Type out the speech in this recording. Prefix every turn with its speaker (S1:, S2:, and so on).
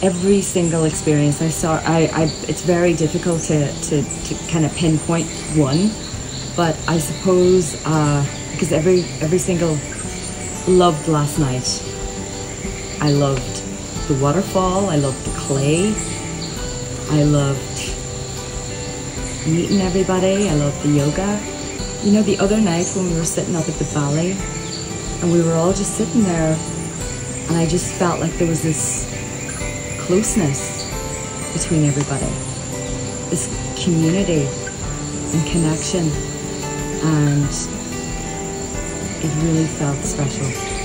S1: every single experience I saw, it's very difficult to kind of pinpoint one, but I suppose because every single loved last night. I loved the waterfall, I loved the clay, I loved meeting everybody, I loved the yoga. You know, the other night when we were sitting up at the valley and we were all just sitting there, and I just felt like there was this closeness between everybody, this community and connection, and it really felt special.